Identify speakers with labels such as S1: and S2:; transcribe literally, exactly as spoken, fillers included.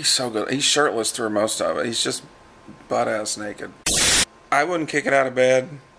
S1: He's so good. He's shirtless through most of it. He's just butt-ass naked. I wouldn't kick it out of bed.